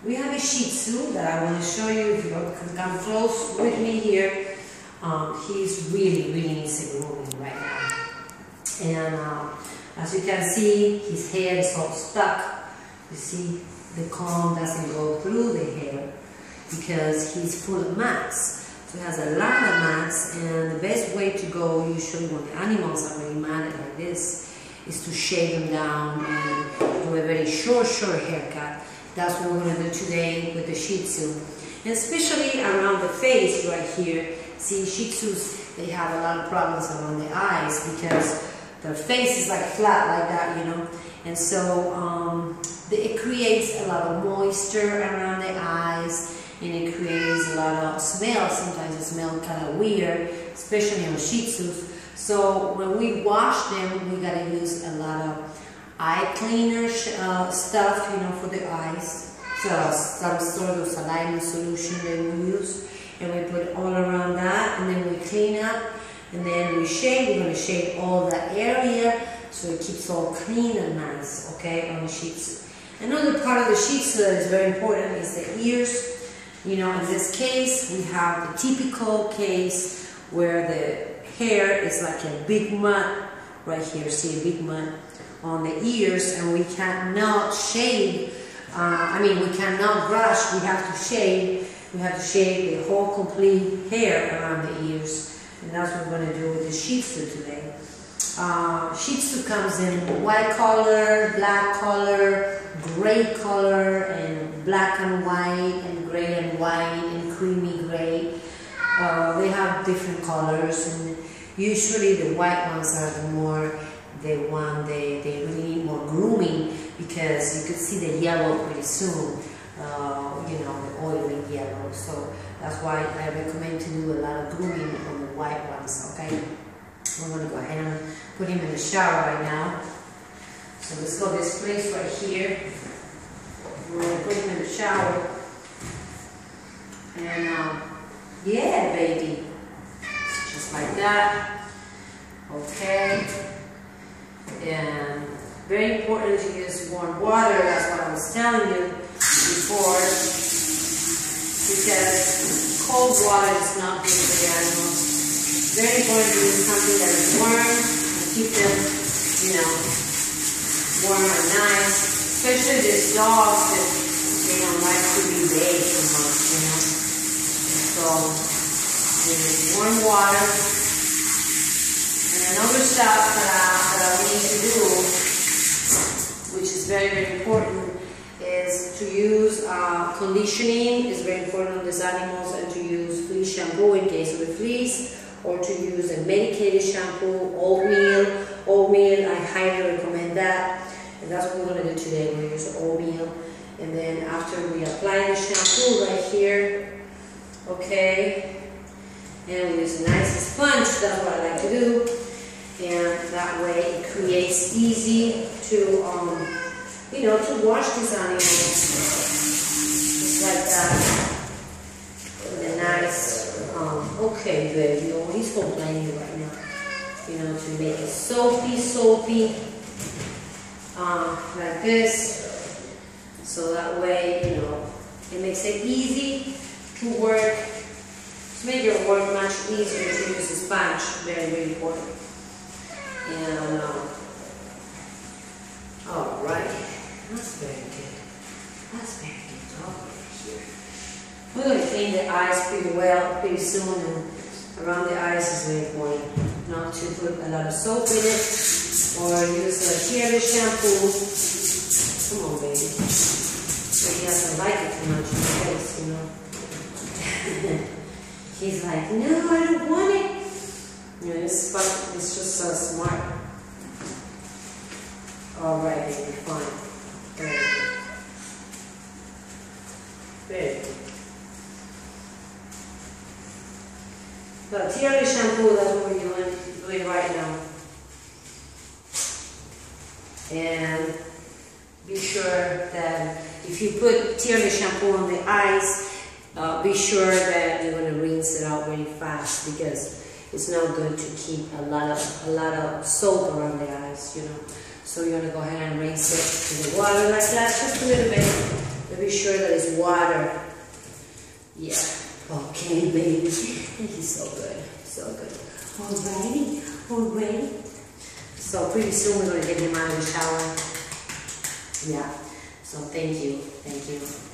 We have a Shih Tzu that I want to show you. If you can come close with me here. He's really needs a grooming right now. And as you can see, his hair is all stuck. You see, the comb doesn't go through the hair because he's full of mats. So he has a lot of mats, and the best way to go, usually when the animals are really matted like this, is to shave them down and do a very short haircut. That's what we're going to do today with the Shih Tzu. And especially around the face right here. See, Shih Tzus, they have a lot of problems around the eyes because their face is like flat like that, you know. And so it creates a lot of moisture around the eyes, and it creates a lot of smell. Sometimes it smells kind of weird, especially on Shih Tzus. So when we wash them, we gotta use a lot of eye cleaner stuff, you know, for the eyes. So some sort of saline solution that we use, and we put all around that, and then we clean up, and then we shave. We're gonna shave all that area so it keeps all clean and nice, okay, on the Shih Tzu. Another part of the Shih Tzu that is very important is the ears. You know, in this case, we have the typical case where the hair is like a big mud right here. See a big mud on the ears, and we cannot shave. We cannot brush. We have to shave. We have to shave the whole complete hair around the ears, and that's what we're going to do with the Shih Tzu today. Shih Tzu comes in white color, black color, gray color, and black and white, and gray and white, and creamy gray. They have different colors, and usually the white ones are they really need more grooming, because you could see the yellow pretty soon, you know, the oily yellow. So that's why I recommend to do a lot of grooming on the white ones, okay? We're going to go ahead and put him in the shower right now. So let's go this place right here. We're going to put him in the shower. And yeah, baby. Just like that. Okay. And very important to use warm water. That's what I was telling you before. Because cold water is not good for the animals. Very important to use something that is warm and keep them, you know, warm and nice. Especially these dogs that they don't like to be bathed too much, you know. So we use warm water. And another stuff that we need to do, which is very important, is to use conditioning. Is very important on these animals, and to use flea shampoo in case of the fleas, or to use a medicated shampoo, oatmeal. I highly recommend that, and that's what we're going to do today. We're going to use oatmeal, and then after we apply the shampoo right here, okay, and we use a nice sponge. That's what I like to do, and that way it creates easy to, you know, to wash these animals, just like that, with a nice. Okay, baby, oh, he's complaining right now. You know, to make it soapy, like this. So that way, you know, it makes it easy to work. To make your work much easier to use a sponge, very important. And, alright, that's very good. That's very good. Over here. We're going to clean the eyes pretty soon, and around the eyes is very important. Not to put a lot of soap in it, or use a tearless shampoo. Come on, baby. But he doesn't like it too much in the face, you know. He's like, no, I don't want it. You know, it's just so smart. Alright, baby, fine. Very good. Very good. So tearless shampoo, that's what we're doing right now. And be sure that if you put tearless shampoo on the eyes, be sure that you're going to rinse it out very fast, because it's not good to keep a lot of soap around the eyes, you know. So you're going to go ahead and rinse it in the water like that, just a little bit, to be sure that it's water. Yeah. Okay, baby. He's so good. So good. Alrighty. Alrighty. So pretty soon we're going to get him out of the shower. Yeah. So thank you. Thank you.